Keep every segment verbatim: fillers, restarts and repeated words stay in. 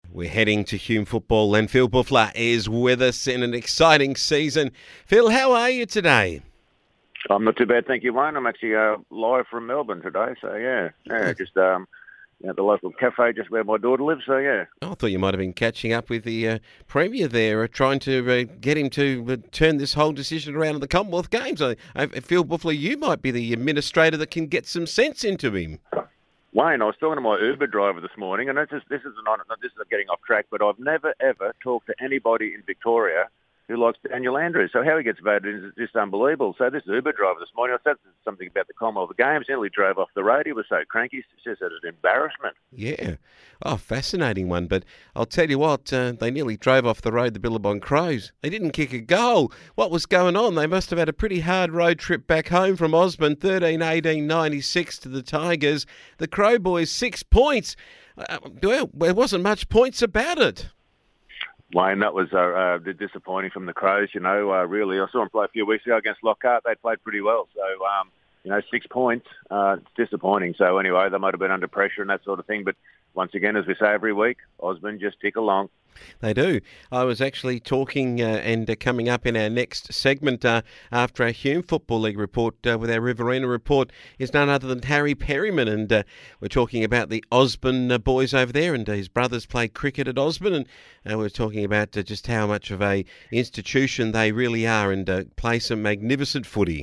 We're heading to Hume Football and Phil Bouffler is with us in an exciting season. Phil, how are you today? I'm not too bad, thank you, Wayne. I'm actually uh, live from Melbourne today, so yeah, yeah, just um, at the local cafe just where my daughter lives, so yeah. I thought you might have been catching up with the uh, Premier there, uh, trying to uh, get him to uh, turn this whole decision around in the Commonwealth Games. I, I feel, Bouffler, you might be the administrator that can get some sense into him. Wayne, I was talking to my Uber driver this morning, and this is this is not this is getting off track, but I've never ever talked to anybody in Victoria who likes Daniel Andrews. So how he gets voted is just unbelievable. So this Uber driver this morning, I said something about the Commonwealth Games. He nearly drove off the road. He was so cranky. He says that it's an embarrassment. Yeah. Oh, fascinating one. But I'll tell you what, uh, they nearly drove off the road, the Billabong Crows. They didn't kick a goal. What was going on? They must have had a pretty hard road trip back home from Osborne, thirteen eighteen ninety-six to the Tigers. The Crow boys, six points. Uh, well, there wasn't much points about it. Wayne, that was uh, uh, disappointing from the Crows, you know, uh, really. I saw them play a few weeks ago against Lockhart. They played pretty well. So, um, you know, six points, uh, it's disappointing. So, anyway, they might have been under pressure and that sort of thing. But once again, as we say every week, Osborne just tick along. They do. I was actually talking uh, and uh, coming up in our next segment uh, after our Hume Football League report uh, with our Riverina report is none other than Harry Perryman, and uh, we're talking about the Osborne uh, boys over there, and uh, his brothers played cricket at Osborne, and uh, we're talking about uh, just how much of a institution they really are, and uh, play some magnificent footy.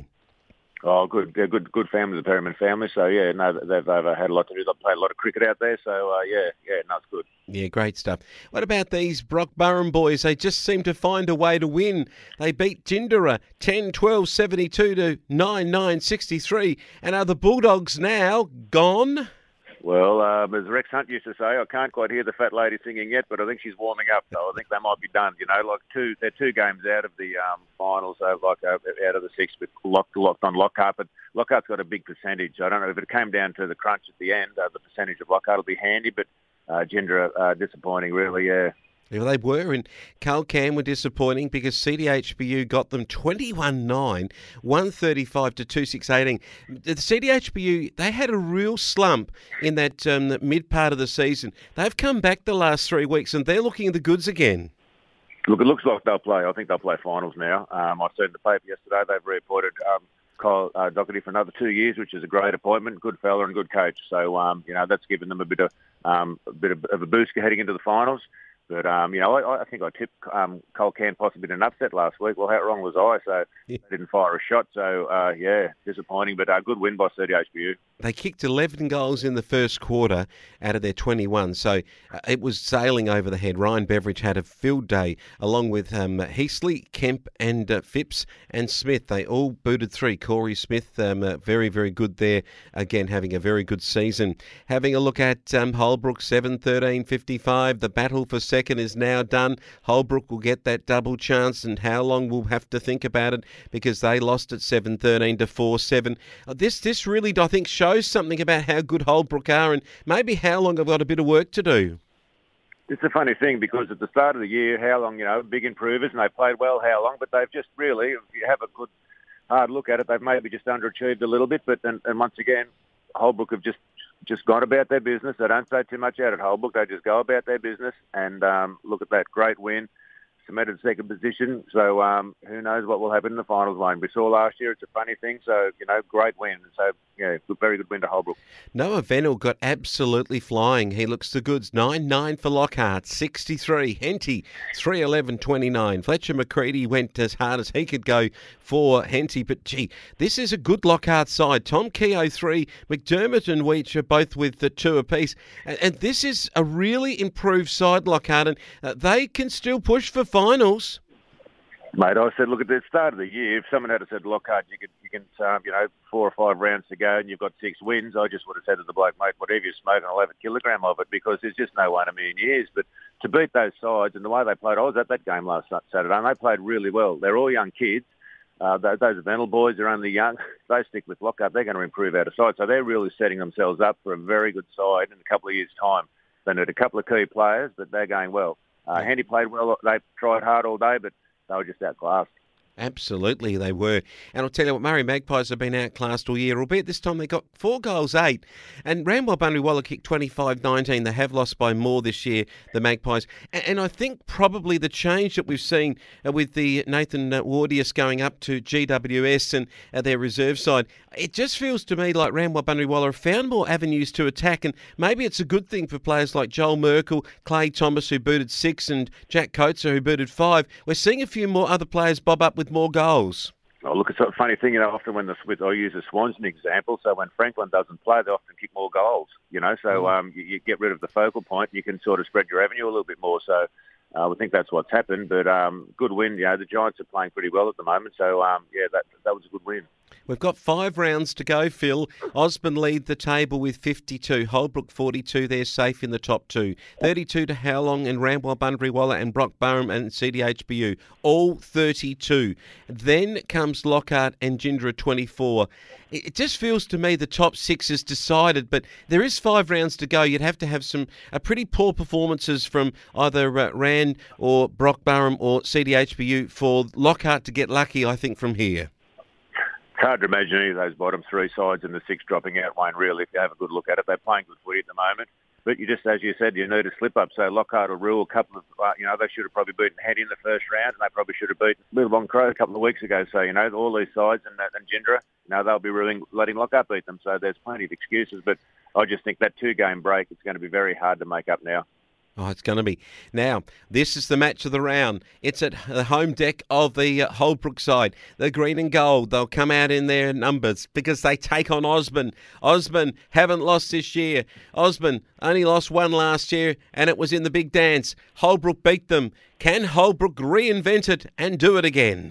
Oh, good, they're good, good family, the Perryman family. So yeah, no, they've, they've had a lot to do. They've played a lot of cricket out there. So uh, yeah, yeah, no, it's good. Yeah, great stuff. What about these Brock Burrum boys? They just seem to find a way to win. They beat Gindera ten twelve seventy-two to nine nine sixty-three. And are the Bulldogs now gone? Well, um, as Rex Hunt used to say, I can't quite hear the fat lady singing yet, but I think she's warming up, so I think they might be done. You know, like two, they're two games out of the um, finals, so like uh, out of the six, but locked, locked on Lockhart. But Lockhart's got a big percentage. I don't know if it came down to the crunch at the end. Uh, the percentage of Lockhart will be handy, but uh, Gindera uh, disappointing, really. Yeah. Yeah, they were, and Carl Cam were disappointing because C D H B U got them twenty-one nine, one thirty-five to two six eighteen. The C D H B U, they had a real slump in that, um, that mid part of the season. They've come back the last three weeks, and they're looking at the goods again. Look, it looks like they'll play. I think they'll play finals now. Um, I saw in the paper yesterday they've reappointed um, Kyle uh, Doherty for another two years, which is a great appointment. Good fella and good coach. So, um, you know, that's given them a bit of um, a bit of, of a boost heading into the finals. But, um, you know, I, I think I tipped um, Cole Can possibly in an upset last week. Well, how wrong was I? So yeah. They didn't fire a shot. So, uh, yeah, disappointing, but a good win by C D H B U. They kicked eleven goals in the first quarter out of their twenty-one, so uh, it was sailing over the head. Ryan Beveridge had a field day, along with um, Heasley, Kemp and uh, Phipps and Smith. They all booted three. Corey Smith, um, uh, very, very good there, again having a very good season. Having a look at um, Holbrook, seven thirteen fifty-five. The battle for second is now done. Holbrook will get that double chance, and how long we'll have to think about it because they lost at seven thirteen to four seven. Uh, this, this really, I think, shows something about how good Holbrook are and maybe how long I've got a bit of work to do. It's a funny thing because at the start of the year, how long, you know, big improvers and they played well, how long, but they've just really, if you have a good hard look at it, they've maybe just underachieved a little bit. But and, and once again, Holbrook have just just gone about their business. They don't say too much out at Holbrook. They just go about their business and um, look at that great win. Cemented second position, so um, who knows what will happen in the finals line. We saw last year, it's a funny thing, so, you know, great win. So, yeah, good, very good win to Holbrook. Noah Venell got absolutely flying. He looks the goods. nine nine for Lockhart, sixty-three. Henty, three eleven twenty-nine. Fletcher McCready went as hard as he could go for Henty, but, gee, this is a good Lockhart side. Tom Keogh, three. McDermott and Weech are both with the two apiece. And, and this is a really improved side, Lockhart, and uh, they can still push for finals. Mate, I said, look, at the start of the year, if someone had said, Lockhart, you can, you can, um, you know, four or five rounds to go and you've got six wins, I just would have said to the bloke, mate, whatever you smoke, I'll have a kilogram of it because there's just no one in a million years. But to beat those sides and the way they played, I was at that game last Saturday and they played really well. They're all young kids. Uh, those, those Venel boys are only young. If they stick with Lockhart, they're going to improve out of side. So they're really setting themselves up for a very good side in a couple of years' time. They need a couple of key players, but they're going well. Uh, Handy played well. They tried hard all day, but they were just outclassed. Absolutely, they were. And I'll tell you what, Murray Magpies have been outclassed all year, albeit this time they got four goals, eight. And Ramwell Bunbury kicked twenty-five nineteen. They have lost by more this year, the Magpies. And, and I think probably the change that we've seen uh, with the Nathan uh, Wardius going up to G W S and uh, their reserve side, it just feels to me like Ramwell Bunbury have found more avenues to attack. And maybe it's a good thing for players like Joel Merkel, Clay Thomas, who booted six, and Jack Coates, who booted five. We're seeing a few more other players bob up with more goals. Oh, look, it's a funny thing, you know, often when the, with, I use the Swans as an example, so when Franklin doesn't play, they often kick more goals, you know, so mm. um, you, you get rid of the focal point, you can sort of spread your revenue a little bit more, so uh, I think that's what's happened, but um, good win, you know, the Giants are playing pretty well at the moment, so um, yeah, that that was a good win. We've got five rounds to go, Phil. Osborne lead the table with fifty-two. Holbrook forty-two. They're safe in the top two. thirty-two to Howlong and Ramwell, Bunbury Waller and Brock Burrum and C D H B U. All thirty-two. Then comes Lockhart and Gindra twenty-four. It just feels to me the top six is decided, but there is five rounds to go. You'd have to have some uh, pretty poor performances from either uh, Rand or Brock Burrum or C D H B U for Lockhart to get lucky, I think, from here. It's hard to imagine any of those bottom three sides and the six dropping out, Wayne, really, if you have a good look at it. They're playing good footy at the moment. But you just, as you said, you need a slip-up. So Lockhart will rule a couple of, uh, you know, they should have probably beaten Head in the first round, and they probably should have beaten Billabong Crows a couple of weeks ago. So, you know, all these sides and, and Gindra, you know, they'll be ruling, letting Lockhart beat them. So there's plenty of excuses. But I just think that two-game break, it's going to be very hard to make up now. Oh, it's going to be. Now, this is the match of the round. It's at the home deck of the uh, Holbrook side. The green and gold, they'll come out in their numbers because they take on Osborne. Osborne haven't lost this year. Osborne only lost one last year, and it was in the big dance. Holbrook beat them. Can Holbrook reinvent it and do it again?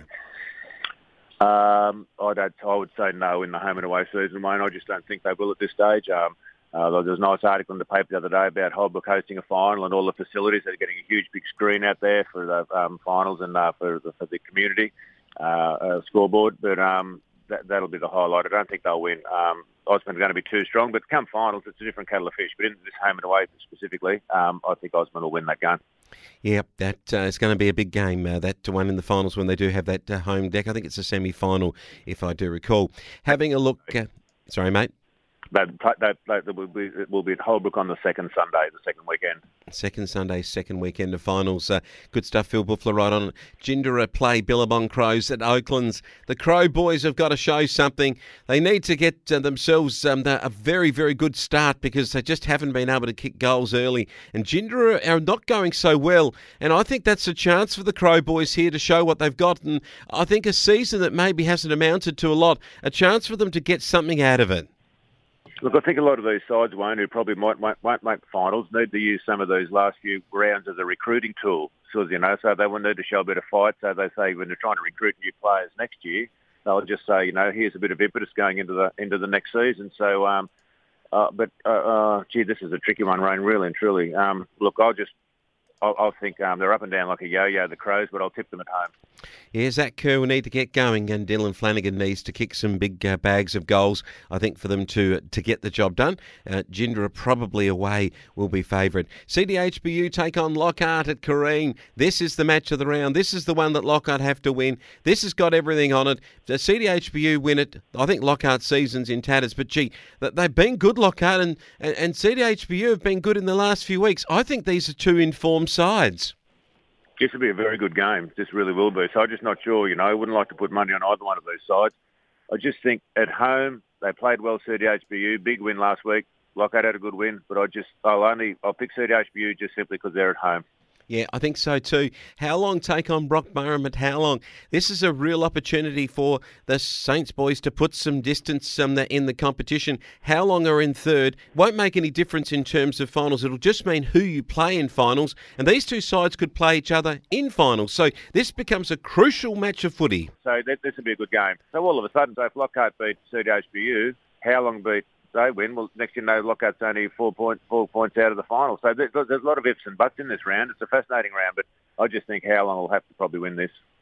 Um, I, don't, I would say no in the home and away season, Wayne. I just don't think they will at this stage. Um, Uh, there was a nice article in the paper the other day about Holbrook hosting a final and all the facilities. They're getting a huge big screen out there for the um, finals and uh, for, the, for the community uh, uh, scoreboard. But um, that, that'll be the highlight. I don't think they'll win. Um, Osborne are going to be too strong, but come finals, it's a different kettle of fish. But in this home and away specifically, um, I think Osborne will win that game. Yeah, that uh, is going to be a big game, uh, that one in the finals when they do have that uh, home deck. I think it's a semi-final, if I do recall. Having a look... Uh, sorry, mate. That, that, that will be, it will be at Holbrook on the second Sunday, the second weekend. Second Sunday, second weekend of finals. Uh, good stuff, Phil Bouffler, right on it. Gindra play Billabong Crows at Oaklands. The Crow boys have got to show something. They need to get uh, themselves um, a very, very good start because they just haven't been able to kick goals early. And Gindra are not going so well. And I think that's a chance for the Crow boys here to show what they've got. And I think a season that maybe hasn't amounted to a lot, a chance for them to get something out of it. Look, I think a lot of these sides, Wayne, who probably might, might, won't make finals, need to use some of those last few rounds as a recruiting tool. So, you know, so they will need to show a bit of fight. So they say when they're trying to recruit new players next year, they'll just say, you know, here's a bit of impetus going into the into the next season. So, um, uh, but uh, uh, gee, this is a tricky one, Wayne, really and truly. Um, look, I'll just. I'll, I'll think um, they're up and down like a yo-yo, the Crows, but I'll tip them at home. Yeah, Zach Kerr will need to get going, and Dylan Flanagan needs to kick some big uh, bags of goals, I think, for them to to get the job done. Uh, Gindra probably away will be favourite. C D H B U take on Lockhart at Careen. This is the match of the round. This is the one that Lockhart have to win. This has got everything on it. The C D H B U win it. I think Lockhart's season's in tatters, but gee, they've been good, Lockhart, and, and, and C D H B U have been good in the last few weeks. I think these are two informed sides. This will be a very good game. This really will be. So I'm just not sure, you know. I wouldn't like to put money on either one of these sides. I just think at home, they played well, C D H B U. Big win last week. Lockhart had a good win, but I just, I'll only, I'll pick C D H B U just simply because they're at home. Yeah, I think so too. Howlong take on Brock Burrum at Howlong. This is a real opportunity for the Saints boys to put some distance um, in the competition. Howlong are in third. Won't make any difference in terms of finals. It'll just mean who you play in finals. And these two sides could play each other in finals. So this becomes a crucial match of footy. So this will be a good game. So all of a sudden, so if Lockhart beat C D H B U, Howlong beat they win, well, next year, no, Lockhart's only four, point, four points out of the final. So there's, there's a lot of ifs and buts in this round. It's a fascinating round, but I just think Howlong will have to probably win this.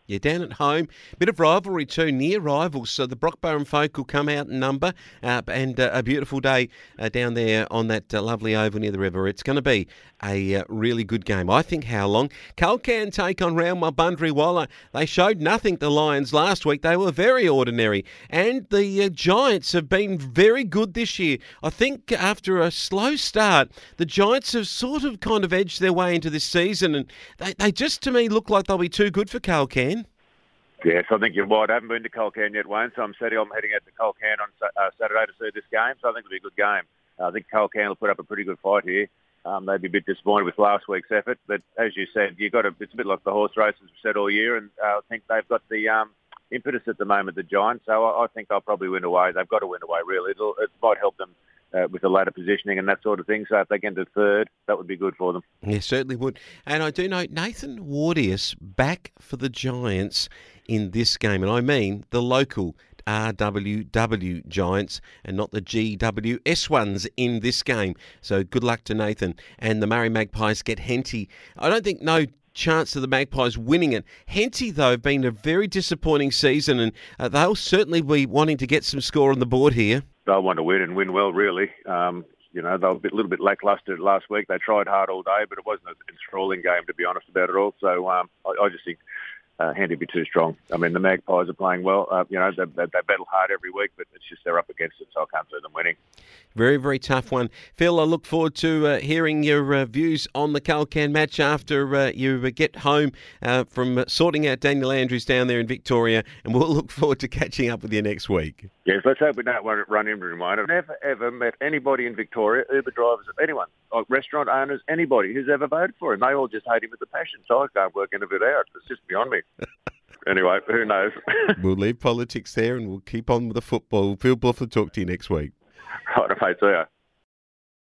Yeah, down at home. Bit of rivalry too, near rivals. So the Burrum folk will come out in number, uh, and uh, a beautiful day uh, down there on that uh, lovely oval near the river. It's going to be a uh, really good game. I think how long? Culcan take on Round Mulbundry Waller. They showed nothing, the Lions, last week. They were very ordinary. And the uh, Giants have been very good this year. I think after a slow start, the Giants have sort of kind of edged their way into this season, and they, they just, to me, look like they'll be too good for Culcan. Yes, I think you're right. I haven't been to Culcan yet, Wayne, so I'm, setting, I'm heading out to Culcan on uh, Saturday to see this game, so I think it'll be a good game. Uh, I think Culcan will put up a pretty good fight here. Um, they'd be a bit disappointed with last week's effort, but as you said, you got to, it's a bit like the horse races we've said all year, and uh, I think they've got the um, impetus at the moment, the Giants, so I, I think they'll probably win away. They've got to win away, really. It'll, it might help them Uh, with the ladder positioning and that sort of thing. So if they get into third, that would be good for them. Yeah, certainly would. And I do know Nathan Wardius back for the Giants in this game. And I mean the local R W W Giants and not the G W S ones in this game. So good luck to Nathan. And the Murray Magpies get Henty. I don't think no chance of the Magpies winning it. Henty, though, have been a very disappointing season, and uh, they'll certainly be wanting to get some score on the board here. They'll want to win and win well, really. Um, you know, they were a bit, little bit lacklustre last week. They tried hard all day, but it wasn't an enthralling game, to be honest, about it all. So um, I, I just think uh, Henty would be too strong. I mean, the Magpies are playing well. Uh, you know, they, they, they battle hard every week, but it's just they're up against it, so I can't see them winning. Very, very tough one. Phil, I look forward to uh, hearing your uh, views on the Culcan match after uh, you get home uh, from uh, sorting out Daniel Andrews down there in Victoria, and we'll look forward to catching up with you next week. Yes, let's hope we don't run into him. I've never, ever met anybody in Victoria, Uber drivers, anyone, like restaurant owners, anybody who's ever voted for him. They all just hate him with a passion, so I can't work any of it out. It's just beyond me. Anyway, who knows? We'll leave politics there and we'll keep on with the football. Phil Bouffler, talk to you next week. Right, mate, see ya.